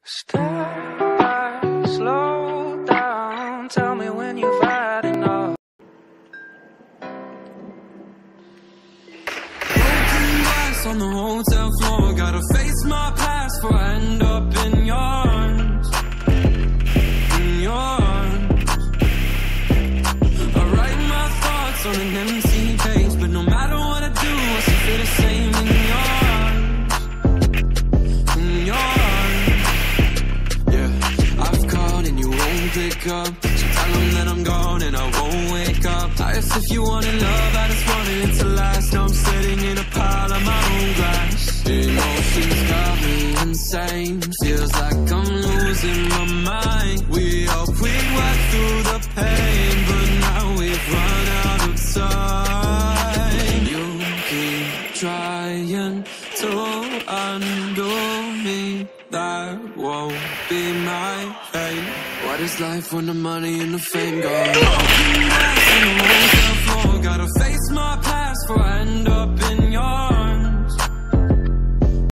Step back, slow down, tell me when you've had enough. Broken glass on the hotel floor, gotta face my past before I end up in your arms. In your arms. I write my thoughts on an empty page, but no matter what I do, I still feel the same in your arms. In your arms. Pick up, so tell them that I'm gone and I won't wake up. I asked if you wanted love, I just wanted it to last. Now I'm sitting in a pile of my own glass. Emotions got me insane, feels like I'm losing my mind. We hoped we'd work through the pain, but now we've run out of time. You keep trying to undo me, that won't be my fate. What is life when the money and the fame go?